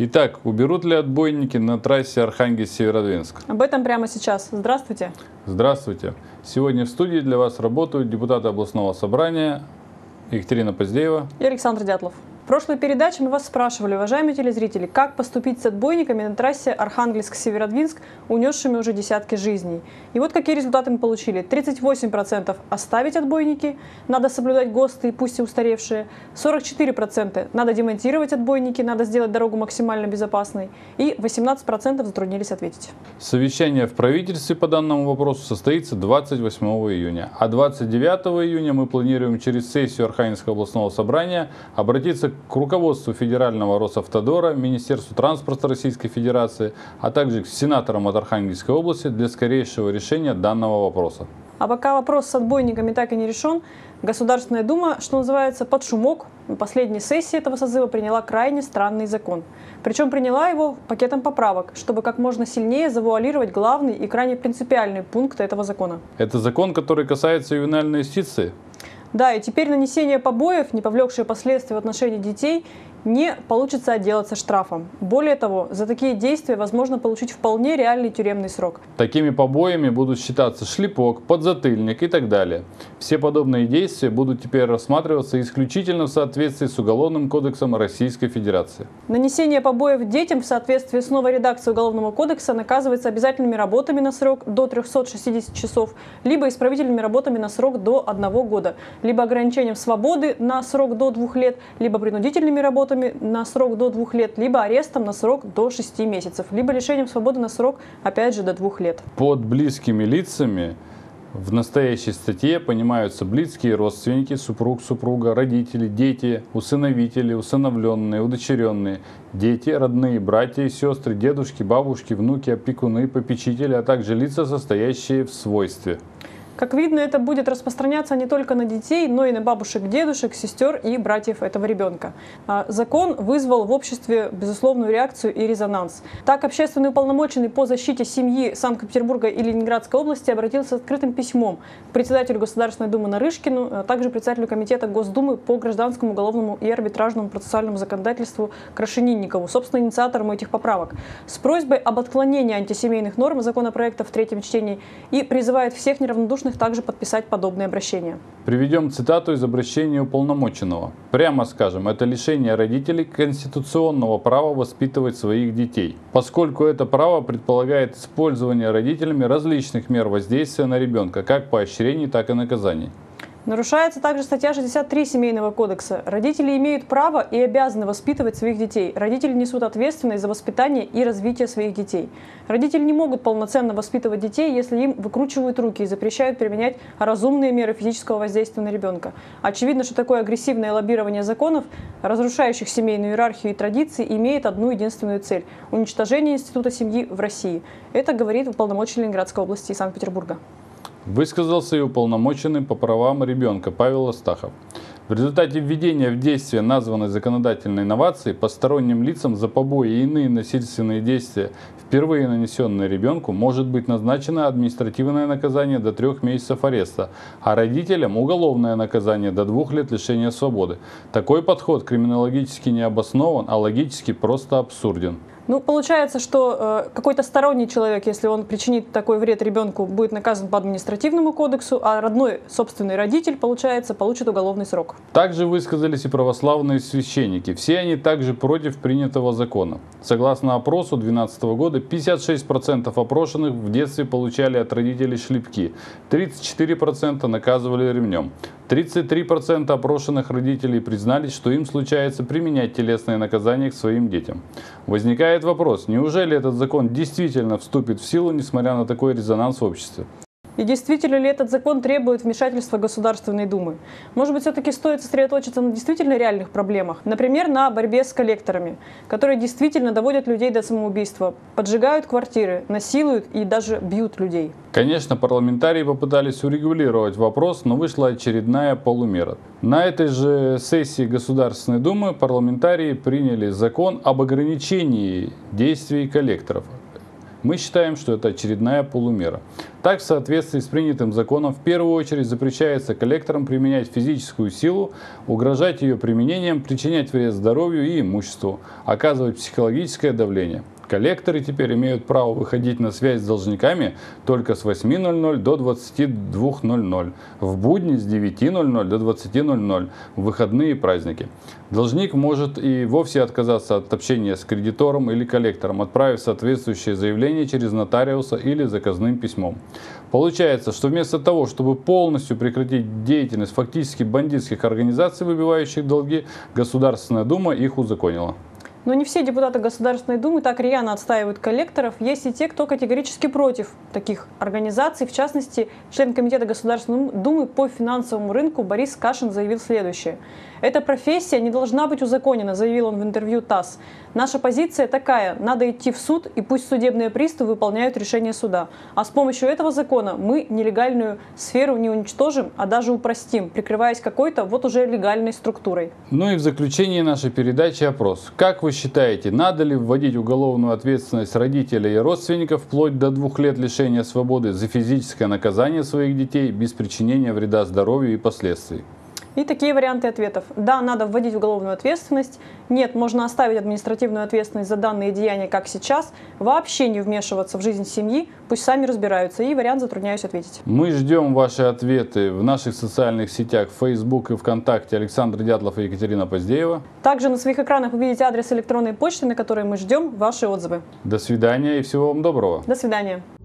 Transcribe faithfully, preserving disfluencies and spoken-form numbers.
Итак, уберут ли отбойники на трассе Архангельск-Северодвинск? Об этом прямо сейчас. Здравствуйте. Здравствуйте. Сегодня в студии для вас работают депутаты областного собрания Екатерина Поздеева и Александр Дятлов. В прошлой передаче мы вас спрашивали, уважаемые телезрители, как поступить с отбойниками на трассе Архангельск-Северодвинск, унесшими уже десятки жизней. И вот какие результаты мы получили. тридцать восемь процентов оставить отбойники, надо соблюдать ГОСТы, пусть и устаревшие. сорок четыре процента надо демонтировать отбойники, надо сделать дорогу максимально безопасной. И восемнадцать процентов затруднились ответить. Совещание в правительстве по данному вопросу состоится двадцать восьмого июня. А двадцать девятого июня мы планируем через сессию Архангельского областного собрания обратиться к руководству Федерального Росавтодора, Министерству транспорта Российской Федерации, а также к сенаторам от Архангельской области для скорейшего решения данного вопроса. А пока вопрос с отбойниками так и не решен, Государственная Дума, что называется, под шумок на последней сессии этого созыва приняла крайне странный закон. Причем приняла его пакетом поправок, чтобы как можно сильнее завуалировать главный и крайне принципиальный пункт этого закона. Это закон, который касается ювенальной юстиции? Да, и теперь нанесение побоев, не повлекшее последствий в отношении детей, не получится отделаться штрафом. Более того, за такие действия возможно получить вполне реальный тюремный срок. Такими побоями будут считаться шлепок, подзатыльник и так далее. Все подобные действия будут теперь рассматриваться исключительно в соответствии с Уголовным кодексом Российской Федерации. Нанесение побоев детям в соответствии с новой редакцией Уголовного кодекса наказывается обязательными работами на срок до трёхсот шестидесяти часов, либо исправительными работами на срок до одного года, либо ограничением свободы на срок до двух лет, либо принудительными работами на срок до двух лет, либо арестом на срок до шести месяцев, либо лишением свободы на срок, опять же, до двух лет. Под близкими лицами в настоящей статье понимаются близкие родственники, супруг, супруга, родители, дети, усыновители, усыновленные, удочеренные, дети, родные, братья и сестры, дедушки, бабушки, внуки, опекуны, попечители, а также лица, состоящие в свойстве. Как видно, это будет распространяться не только на детей, но и на бабушек, дедушек, сестер и братьев этого ребенка. Закон вызвал в обществе безусловную реакцию и резонанс. Так, общественный уполномоченный по защите семьи Санкт-Петербурга и Ленинградской области обратился с открытым письмом к председателю Государственной Думы Нарышкину, а также председателю Комитета Госдумы по гражданскому, уголовному и арбитражному процессуальному законодательству Крашенинникову, собственно, инициатором этих поправок, с просьбой об отклонении антисемейных норм законопроекта в третьем чтении и призывает всех неравнодушных также подписать подобные обращения. Приведем цитату из обращения уполномоченного. Прямо скажем, это лишение родителей конституционного права воспитывать своих детей, поскольку это право предполагает использование родителями различных мер воздействия на ребенка, как поощрений, так и наказаний. Нарушается также статья шестьдесят три Семейного кодекса. Родители имеют право и обязаны воспитывать своих детей. Родители несут ответственность за воспитание и развитие своих детей. Родители не могут полноценно воспитывать детей, если им выкручивают руки и запрещают применять разумные меры физического воздействия на ребенка. Очевидно, что такое агрессивное лоббирование законов, разрушающих семейную иерархию и традиции, имеет одну единственную цель – уничтожение института семьи в России. Это говорит уполномоченный Ленинградской области и Санкт-Петербурга. Высказался и уполномоченный по правам ребенка Павел Астахов. В результате введения в действие названной законодательной инновации посторонним лицам за побои и иные насильственные действия, впервые нанесенные ребенку, может быть назначено административное наказание до трех месяцев ареста, а родителям уголовное наказание до двух лет лишения свободы. Такой подход криминологически не обоснован, а логически просто абсурден. Ну, получается, что э, какой-то сторонний человек, если он причинит такой вред ребенку, будет наказан по административному кодексу, а родной собственный родитель, получается, получит уголовный срок. Также высказались и православные священники. Все они также против принятого закона. Согласно опросу две тысячи двенадцатого года, пятьдесят шесть процентов опрошенных в детстве получали от родителей шлепки, тридцать четыре процента наказывали ремнем. тридцать три процента опрошенных родителей признались, что им случается применять телесные наказания к своим детям. Возникает вопрос, неужели этот закон действительно вступит в силу, несмотря на такой резонанс в обществе? И действительно ли этот закон требует вмешательства Государственной Думы? Может быть, все-таки стоит сосредоточиться на действительно реальных проблемах? Например, на борьбе с коллекторами, которые действительно доводят людей до самоубийства, поджигают квартиры, насилуют и даже бьют людей. Конечно, парламентарии попытались урегулировать вопрос, но вышла очередная полумера. На этой же сессии Государственной Думы парламентарии приняли закон об ограничении действий коллекторов. Мы считаем, что это очередная полумера. Так, в соответствии с принятым законом, в первую очередь запрещается коллекторам применять физическую силу, угрожать ее применением, причинять вред здоровью и имуществу, оказывать психологическое давление. Коллекторы теперь имеют право выходить на связь с должниками только с восьми ноль-ноль до двадцати двух ноль-ноль, в будни с девяти ноль-ноль до двадцати ноль-ноль, в выходные и праздники. Должник может и вовсе отказаться от общения с кредитором или коллектором, отправив соответствующее заявление через нотариуса или заказным письмом. Получается, что вместо того, чтобы полностью прекратить деятельность фактически бандитских организаций, выбивающих долги, Государственная Дума их узаконила. Но не все депутаты Государственной Думы так рьяно отстаивают коллекторов. Есть и те, кто категорически против таких организаций. В частности, член Комитета Государственной Думы по финансовому рынку Борис Кашин заявил следующее. «Эта профессия не должна быть узаконена», заявил он в интервью ТАСС. «Наша позиция такая. Надо идти в суд, и пусть судебные приставы выполняют решение суда. А с помощью этого закона мы нелегальную сферу не уничтожим, а даже упростим, прикрываясь какой-то вот уже легальной структурой». Ну и в заключении нашей передачи опрос. Как вы считаете, надо ли вводить уголовную ответственность родителей и родственников вплоть до двух лет лишения свободы за физическое наказание своих детей без причинения вреда здоровью и последствий? И такие варианты ответов. Да, надо вводить уголовную ответственность. Нет, можно оставить административную ответственность за данные деяния, как сейчас. Вообще не вмешиваться в жизнь семьи. Пусть сами разбираются. И вариант затрудняюсь ответить. Мы ждем ваши ответы в наших социальных сетях Facebook и ВКонтакте. Александр Дятлов и Екатерина Поздеева. Также на своих экранах вы видите адрес электронной почты, на которой мы ждем ваши отзывы. До свидания и всего вам доброго. До свидания.